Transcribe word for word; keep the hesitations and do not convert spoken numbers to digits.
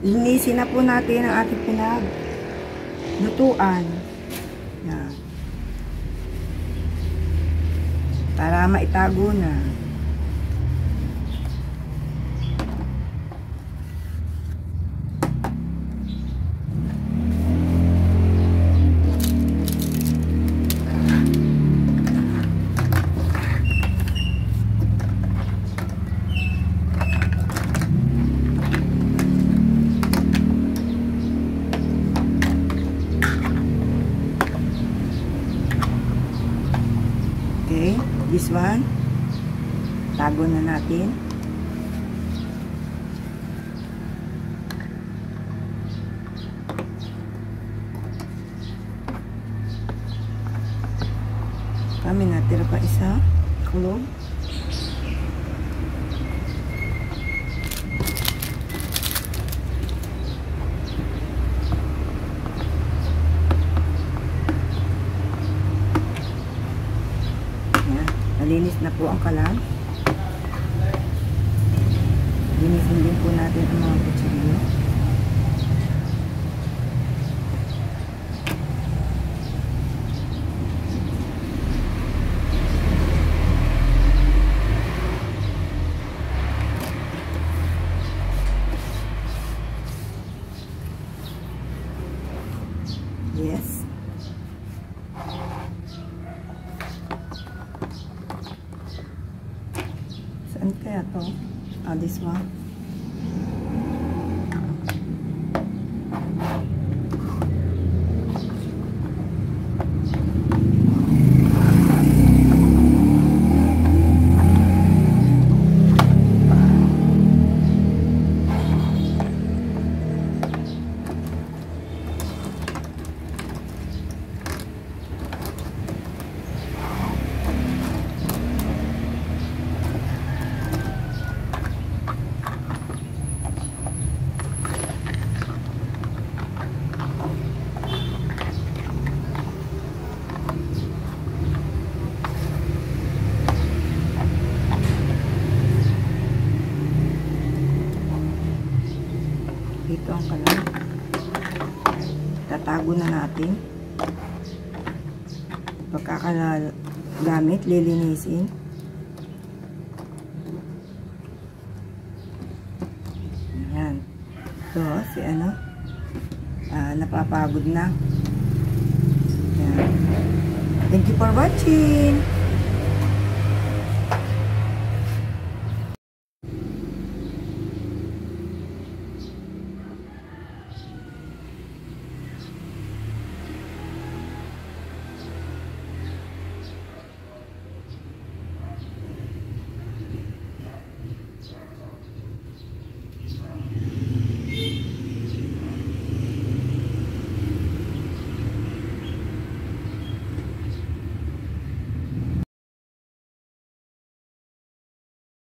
linisin na po natin ang ating pinaglutuan. Yan. Para maitago na. Okay, this one, tago na natin. Kami natira pa isa, kulog. Nalinis na po ang kalan. Linisin din po natin ang mga kutsilyo. Yes. Saan kaya to? Ah, this one. Dito ang kalan. Tatago na natin. Pagkakagamit, lilinisin. Ayan. So, si ano, uh, napapagod na. Ayan. Thank you for watching.